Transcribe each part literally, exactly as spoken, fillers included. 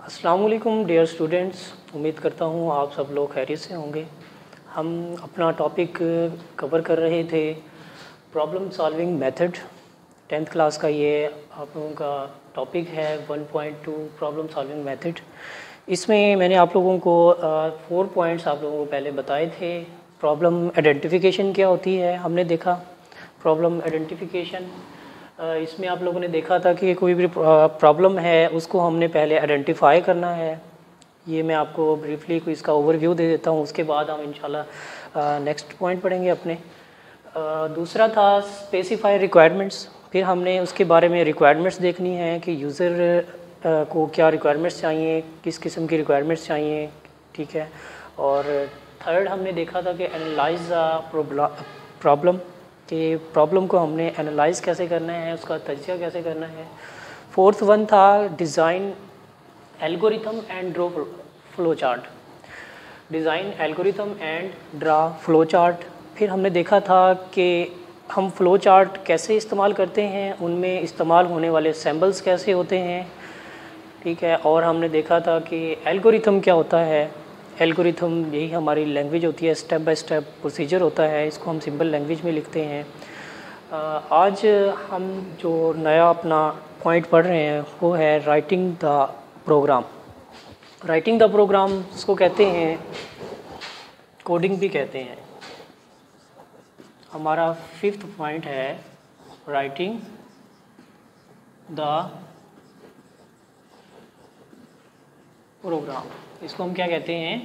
अस्सलाम वालेकुम dear students, उम्मीद करता हूँ आप सब लोग खैरियत से होंगे। हम अपना टॉपिक कवर कर रहे थे problem solving method. Tenth class का ये आप लोगों का टॉपिक है one point two problem solving method. इसमें मैंने आप लोगों को फोर पॉइंट्स आप लोगों को पहले बताए थे। प्रॉब्लम आइडेंटिफिकेशन क्या होती है हमने देखा। प्रॉब्लम आइडेंटिफिकेशन इसमें आप लोगों ने देखा था कि कोई भी प्रॉब्लम है उसको हमने पहले आइडेंटिफाई करना है। ये मैं आपको ब्रीफली कोई इसका ओवरव्यू दे देता हूँ, उसके बाद हम इंशाल्लाह नेक्स्ट पॉइंट पढ़ेंगे अपने। uh, दूसरा था स्पेसिफाई रिक्वायरमेंट्स। फिर हमने उसके बारे में रिक्वायरमेंट्स देखनी है कि यूज़र uh, को क्या रिक्वायरमेंट्स चाहिए, किस किस्म की रिक्वायरमेंट्स चाहिए, ठीक है। और थर्ड हमने देखा था कि एनालाइज प्रॉब्लम, कि प्रॉब्लम को हमने एनालाइज कैसे करना है, उसका तज्ज़िया कैसे करना है। फोर्थ वन था design algorithm and draw flow chart. Design algorithm and draw flow chart. फिर हमने देखा था कि हम फ्लो चार्ट कैसे इस्तेमाल करते हैं, उनमें इस्तेमाल होने वाले सैम्बल्स कैसे होते हैं, ठीक है। और हमने देखा था कि एल्गोरिथम क्या होता है। एल्गोरिथम यही हमारी लैंग्वेज होती है, स्टेप बाय स्टेप प्रोसीजर होता है, इसको हम सिंपल लैंग्वेज में लिखते हैं। आज हम जो नया अपना पॉइंट पढ़ रहे हैं वो है writing the program. Writing the program इसको कहते हैं, कोडिंग भी कहते हैं। हमारा फिफ्थ पॉइंट है राइटिंग द प्रोग्राम। इसको हम क्या कहते हैं,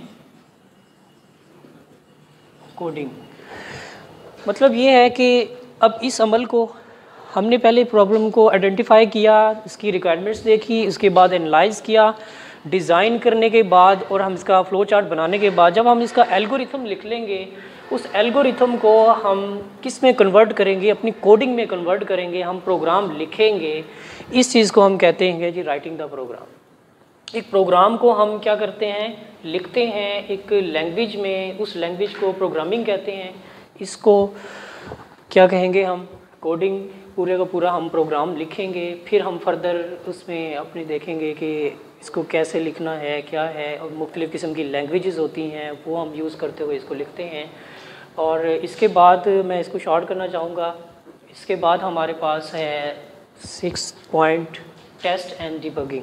कोडिंग। मतलब ये है कि अब इस अमल को हमने पहले प्रॉब्लम को आइडेंटिफाई किया, इसकी रिक्वायरमेंट्स देखी, इसके बाद एनालाइज किया, डिज़ाइन करने के बाद और हम इसका फ्लो चार्ट बनाने के बाद जब हम इसका एल्गोरिथम लिख लेंगे, उस एल्गोरिथम को हम किस में कन्वर्ट करेंगे, अपनी कोडिंग में कन्वर्ट करेंगे, हम प्रोग्राम लिखेंगे। इस चीज़ को हम कहते हैं जी राइटिंग द प्रोग्राम। एक प्रोग्राम को हम क्या करते हैं, लिखते हैं एक लैंग्वेज में, उस लैंग्वेज को प्रोग्रामिंग कहते हैं। इसको क्या कहेंगे हम, कोडिंग। पूरे का पूरा हम प्रोग्राम लिखेंगे, फिर हम फर्दर उसमें अपने देखेंगे कि इसको कैसे लिखना है, क्या है, और मुख्तलिफ़ किस्म की लैंग्वेजेस होती हैं वो हम यूज़ करते हुए इसको लिखते हैं। और इसके बाद मैं इसको शॉर्ट करना चाहूँगा। इसके बाद हमारे पास है six point test and debugging.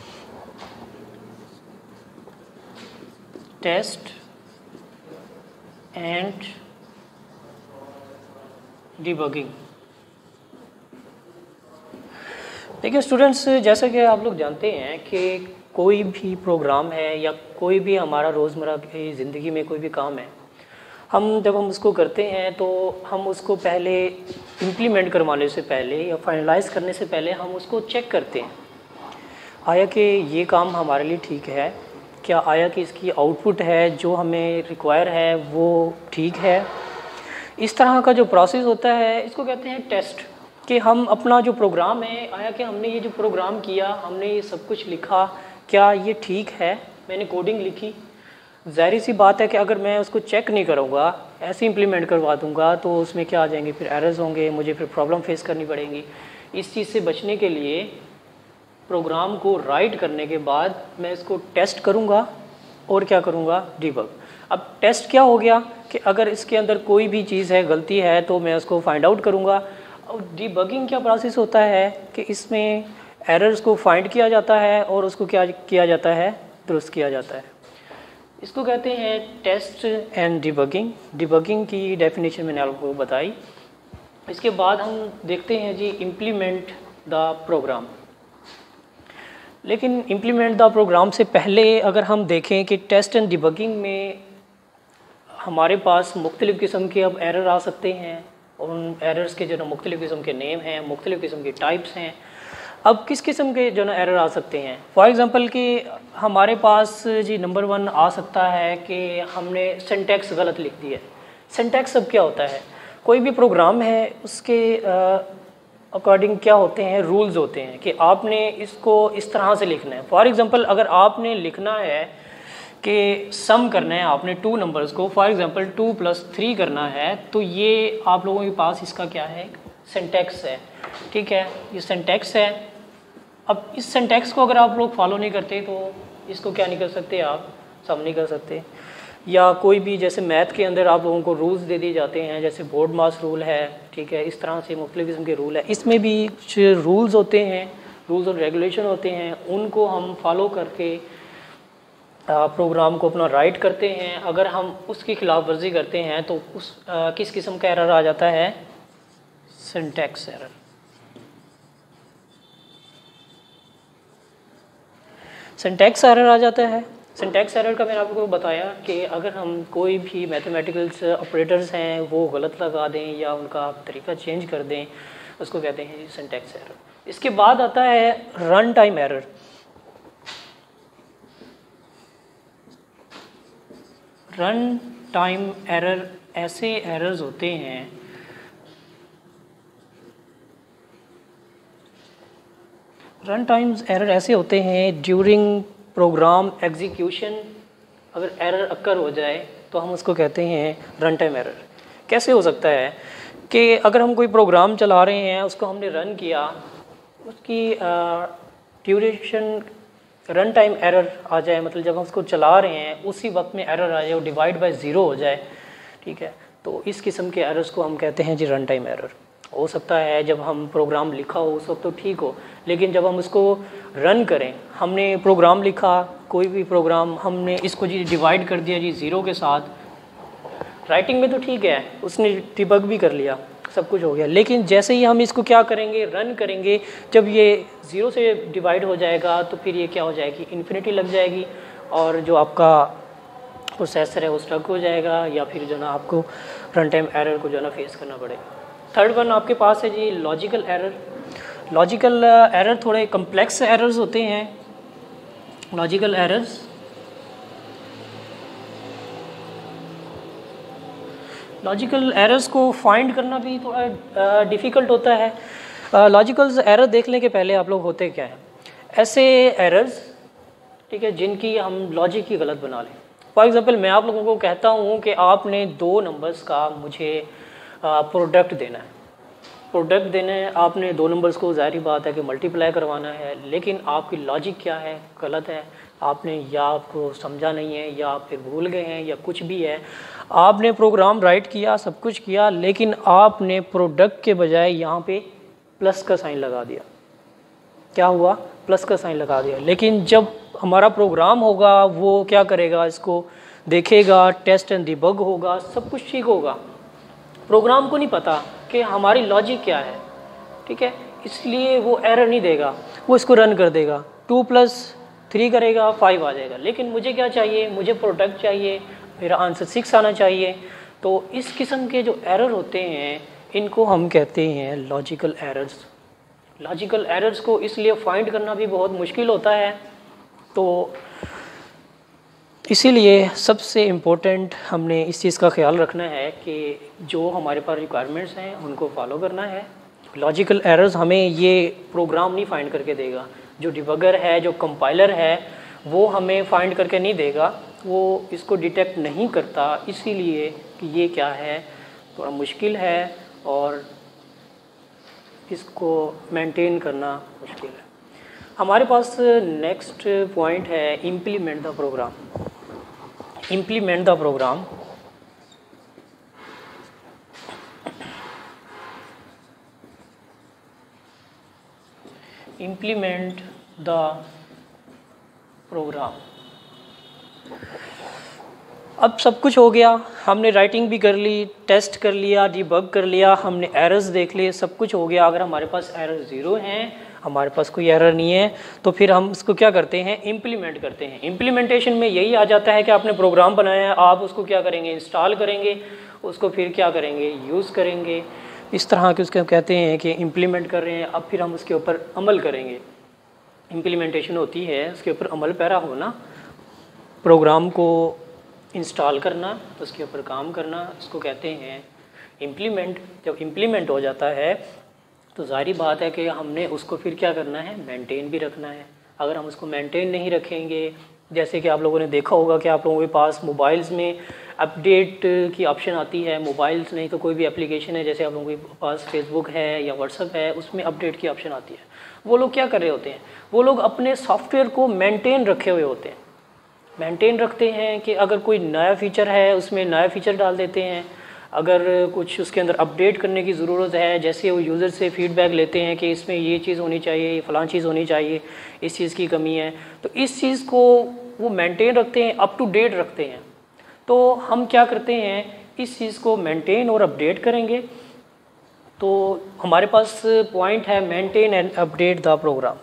Test and debugging. देखिए स्टूडेंट्स, जैसा कि आप लोग जानते हैं कि कोई भी प्रोग्राम है या कोई भी हमारा रोज़मर्रा की ज़िंदगी में कोई भी काम है, हम जब हम उसको करते हैं तो हम उसको पहले इम्प्लीमेंट करवाने से पहले या फाइनलाइज करने से पहले हम उसको चेक करते हैं, आया कि ये काम हमारे लिए ठीक है, क्या आया कि इसकी आउटपुट है जो हमें रिक्वायर है वो ठीक है। इस तरह का जो प्रोसेस होता है इसको कहते हैं टेस्ट। कि हम अपना जो प्रोग्राम है, आया कि हमने ये जो प्रोग्राम किया, हमने ये सब कुछ लिखा, क्या ये ठीक है, मैंने कोडिंग लिखी। ज़ाहिर सी बात है कि अगर मैं उसको चेक नहीं करूँगा, ऐसे इम्प्लीमेंट करवा दूँगा तो उसमें क्या आ जाएंगे, फिर एरर्स होंगे, मुझे फिर प्रॉब्लम फेस करनी पड़ेंगी। इस चीज़ से बचने के लिए प्रोग्राम को राइट करने के बाद मैं इसको टेस्ट करूँगा और क्या करूँगा, डिबग। अब टेस्ट क्या हो गया कि अगर इसके अंदर कोई भी चीज़ है, गलती है, तो मैं उसको फाइंड आउट करूँगा। और डिबगिंग क्या प्रोसेस होता है कि इसमें एरर्स को फाइंड किया जाता है और उसको क्या किया जाता है, दुरुस्त किया जाता है। इसको कहते हैं टेस्ट एंड डिबगिंग। डिबगिंग की डेफिनेशन मैंने आपको बताई। इसके बाद हम देखते हैं जी इम्प्लीमेंट द प्रोग्राम। लेकिन इम्प्लीमेंट द प्रोग्राम से पहले अगर हम देखें कि टेस्ट एंड डिबगिंग में हमारे पास मुख्तलिफ़ किस्म के अब एरर आ सकते हैं। उन एरर्स के जो ना मुख्तलिफ़ किस्म के नेम हैं, मुख्तलिफ़ किस्म के टाइप्स हैं। अब किस किस्म के जो ना एरर आ सकते हैं, फॉर एग्ज़ाम्पल कि हमारे पास जी नंबर वन आ सकता है कि हमने सिंटैक्स गलत लिख दी है। सिंटैक्स अब क्या होता है, कोई भी प्रोग्राम है उसके अकॉर्डिंग क्या होते हैं, रूल्स होते हैं कि आपने इसको इस तरह से लिखना है। फॉर एग्ज़ाम्पल अगर आपने लिखना है कि सम करना है आपने टू नंबर्स को, for example two plus three करना है, तो ये आप लोगों के पास इसका क्या है, सिंटैक्स है, ठीक है। ये सिंटैक्स है अब इस सिंटैक्स को अगर आप लोग फॉलो नहीं करते तो इसको क्या नहीं कर सकते, आप सम नहीं कर सकते। या कोई भी जैसे मैथ के अंदर आप लोगों को रूल्स दे दिए जाते हैं, जैसे बोर्ड मास रूल है, ठीक है, इस तरह से मुख्तलिफ किस्म के रूल है। इसमें भी कुछ रूल्स होते हैं, रूल्स और रेगुलेशन होते हैं, उनको हम फॉलो करके प्रोग्राम को अपना राइट करते हैं। अगर हम उसकी खिलाफ वर्जी करते हैं तो उस आ, किस किस्म का एरर आ जाता है, सिंटैक्स एरर। सिंटैक्स एरर आ जाता है। सिंटैक्स एरर का मैंने आपको बताया कि अगर हम कोई भी मैथमेटिकल्स ऑपरेटर्स हैं वो गलत लगा दें या उनका तरीका चेंज कर दें, उसको कहते हैं सिंटैक्स एरर। इसके बाद आता है run time error. Run time error ऐसे एरर्स होते हैं रन टाइम्स एरर ऐसे होते हैं ड्यूरिंग प्रोग्राम एग्जीक्यूशन। अगर एरर अक्कर हो जाए तो हम उसको कहते हैं रन टाइम एरर। कैसे हो सकता है कि अगर हम कोई प्रोग्राम चला रहे हैं, उसको हमने रन किया, उसकी ड्यूरेशन रन टाइम एरर आ जाए, मतलब जब हम उसको चला रहे हैं उसी वक्त में एरर आ जाए, वो डिवाइड बाय ज़ीरो हो जाए, ठीक है, तो इस किस्म के एरर्स को हम कहते हैं जी रन टाइम एरर। हो सकता है जब हम प्रोग्राम लिखा हो उस वक्त तो ठीक हो, लेकिन जब हम उसको रन करें, हमने प्रोग्राम लिखा, कोई भी प्रोग्राम, हमने इसको जी डिवाइड कर दिया जी ज़ीरो के साथ, राइटिंग में तो ठीक है, उसने डिबग भी कर लिया, सब कुछ हो गया, लेकिन जैसे ही हम इसको क्या करेंगे, रन करेंगे, जब ये ज़ीरो से डिवाइड हो जाएगा तो फिर ये क्या हो जाएगी, इन्फिनिटी लग जाएगी, और जो आपका प्रोसेसर है वो स्टक हो जाएगा, या फिर जो ना आपको रन टाइम एरर को जो ना फेस करना पड़ेगा। थर्ड वन आपके पास है जी लॉजिकल एरर। लॉजिकल एरर थोड़े कम्प्लेक्स एरर्स होते हैं। लॉजिकल एरर्स लॉजिकल एरर्स को फाइंड करना भी थोड़ा डिफ़िकल्ट होता है। लॉजिकल एरर देखने के पहले आप लोग होते क्या हैं, ऐसे एरर्स, ठीक है, जिनकी हम लॉजिक ही गलत बना लें। फॉर एग्जांपल मैं आप लोगों को कहता हूँ कि आपने दो नंबर्स का मुझे प्रोडक्ट देना है, प्रोडक्ट देना है, आपने दो नंबर्स को, ज़ाहिर बात है कि मल्टीप्लाई करवाना है, लेकिन आपकी लॉजिक क्या है, गलत है। आपने या आपको समझा नहीं है, या आप फिर भूल गए हैं, या कुछ भी है, आपने प्रोग्राम राइट किया, सब कुछ किया, लेकिन आपने प्रोडक्ट के बजाय यहाँ पे प्लस का साइन लगा दिया। क्या हुआ, प्लस का साइन लगा दिया, लेकिन जब हमारा प्रोग्राम होगा वो क्या करेगा, इसको देखेगा, टेस्ट एंड डिबग होगा, सब कुछ ठीक होगा, प्रोग्राम को नहीं पता कि हमारी लॉजिक क्या है, ठीक है, इसलिए वो एरर नहीं देगा, वो इसको रन कर देगा, टू प्लस थ्री करेगा, फाइव आ जाएगा, लेकिन मुझे क्या चाहिए, मुझे प्रोडक्ट चाहिए, मेरा आंसर सिक्स आना चाहिए। तो इस किस्म के जो एरर होते हैं इनको हम कहते हैं लॉजिकल एरर्स। लॉजिकल एरर्स को इसलिए फाइंड करना भी बहुत मुश्किल होता है, तो इसीलिए सबसे इम्पोर्टेंट हमने इस चीज़ का ख्याल रखना है कि जो हमारे पास रिक्वायरमेंट्स हैं उनको फॉलो करना है। लॉजिकल एरर्स हमें ये प्रोग्राम नहीं फाइंड करके देगा, जो डिबगर है, जो कंपाइलर है, वो हमें फाइंड करके नहीं देगा, वो इसको डिटेक्ट नहीं करता, इसीलिए कि ये क्या है, थोड़ा मुश्किल है और इसको मेंटेन करना मुश्किल है। हमारे पास नेक्स्ट पॉइंट है implement the program. Implement the program implement the program अब सब कुछ हो गया, हमने राइटिंग भी कर ली, टेस्ट कर लिया, डिबग कर लिया, हमने एरर्स देख लिए, सब कुछ हो गया। अगर हमारे पास एरर ज़ीरो हैं, हमारे पास कोई एरर नहीं है, तो फिर हम इसको क्या करते हैं, इम्प्लीमेंट करते हैं। इम्प्लीमेंटेशन में यही आ जाता है कि आपने प्रोग्राम बनाया है, आप उसको क्या करेंगे, इंस्टॉल करेंगे, उसको फिर क्या करेंगे, यूज़ करेंगे, इस तरह के उसके कहते हैं कि इम्प्लीमेंट कर रहे हैं। अब फिर हम उसके ऊपर अमल करेंगे। इम्प्लीमेंटेशन होती है उसके ऊपर अमल पैरा होना, प्रोग्राम को इंस्टॉल करना, उसके ऊपर काम करना, उसको कहते हैं इम्प्लीमेंट। जब इम्प्लीमेंट हो जाता है तो ज़ाहिर बात है कि हमने उसको फिर क्या करना है, मेंटेन भी रखना है। अगर हम उसको मेंटेन नहीं रखेंगे, जैसे कि आप लोगों ने देखा होगा कि आप लोगों के पास मोबाइल्स में अपडेट की ऑप्शन आती है, मोबाइल्स नहीं तो कोई भी एप्लीकेशन है, जैसे आप लोगों के पास फेसबुक है या व्हाट्सअप है, उसमें अपडेट की ऑप्शन आती है। वो लोग क्या कर रहे होते हैं, वो लोग अपने सॉफ्टवेयर को मेंटेन रखे हुए होते हैं, मेंटेन रखते हैं कि अगर कोई नया फ़ीचर है उसमें नया फ़ीचर डाल देते हैं, अगर कुछ उसके अंदर अपडेट करने की ज़रूरत है, जैसे वो यूज़र से फ़ीडबैक लेते हैं कि इसमें ये चीज़ होनी चाहिए, ये फ़लाँ चीज़ होनी चाहिए, इस चीज़ की कमी है, तो इस चीज़ को वो मेंटेन रखते हैं, अप टू डेट रखते हैं। तो हम क्या करते हैं, इस चीज़ को मेंटेन और अपडेट करेंगे। तो हमारे पास पॉइंट है maintain and update the program.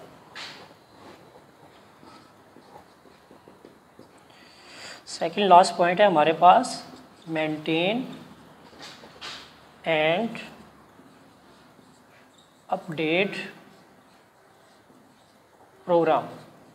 Second last point है हमारे पास maintain and update program.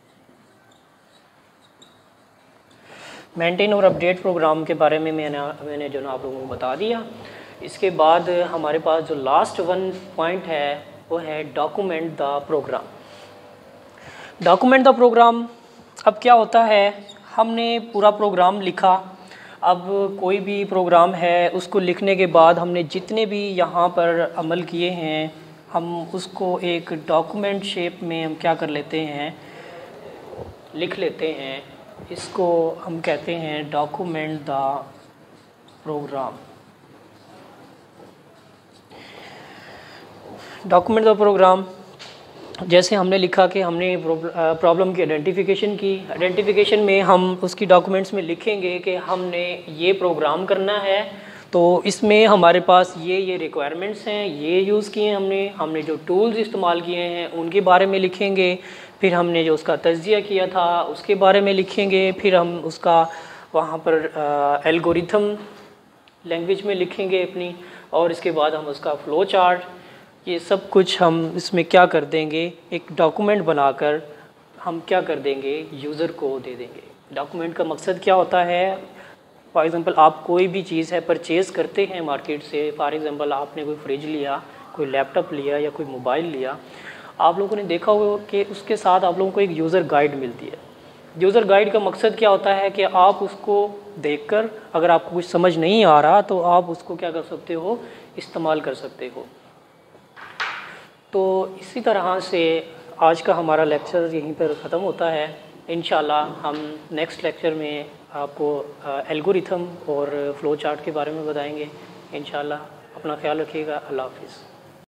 Maintain और अपडेट प्रोग्राम के बारे में मैंने मैंने जो ना आप लोगों को बता दिया। इसके बाद हमारे पास जो लास्ट वन पॉइंट है वो है document the program. Document the program अब क्या होता है, हमने पूरा प्रोग्राम लिखा, अब कोई भी प्रोग्राम है उसको लिखने के बाद हमने जितने भी यहाँ पर अमल किए हैं हम उसको एक डॉक्यूमेंट शेप में हम क्या कर लेते हैं, लिख लेते हैं। इसको हम कहते हैं document the program. Document the program जैसे हमने लिखा कि हमने प्रॉब्लम की आइडेंटिफिकेशन की, आइडेंटिफिकेशन में हम उसकी डॉक्यूमेंट्स में लिखेंगे कि हमने ये प्रोग्राम करना है, तो इसमें हमारे पास ये ये रिक्वायरमेंट्स हैं, ये यूज़ किए हमने हमने जो टूल्स इस्तेमाल किए हैं उनके बारे में लिखेंगे, फिर हमने जो उसका तज्जिया किया था उसके बारे में लिखेंगे, फिर हम उसका वहाँ पर एल्गोरिथम लैंग्वेज में लिखेंगे अपनी, और इसके बाद हम उसका फ़्लो चार्ट, ये सब कुछ हम इसमें क्या कर देंगे, एक डॉक्यूमेंट बनाकर हम क्या कर देंगे, यूज़र को दे देंगे। डॉक्यूमेंट का मकसद क्या होता है, फॉर एग्ज़ाम्पल आप कोई भी चीज़ है परचेज़ करते हैं मार्केट से, फॉर एग्ज़ाम्पल आपने कोई फ्रिज लिया, कोई लैपटॉप लिया या कोई मोबाइल लिया, आप लोगों ने देखा होगा कि उसके साथ आप लोगों को एक यूज़र गाइड मिलती है। यूज़र गाइड का मकसद क्या होता है कि आप उसको देखकर अगर आपको कुछ समझ नहीं आ रहा तो आप उसको क्या कर सकते हो, इस्तेमाल कर सकते हो। तो इसी तरह से आज का हमारा लेक्चर यहीं पर ख़त्म होता है। इंशाल्लाह हम नेक्स्ट लेक्चर में आपको एल्गोरिथम और फ़्लो चार्ट के बारे में बताएंगे। इंशाल्लाह अपना ख्याल रखिएगा। अल्लाह हाफ़िज़।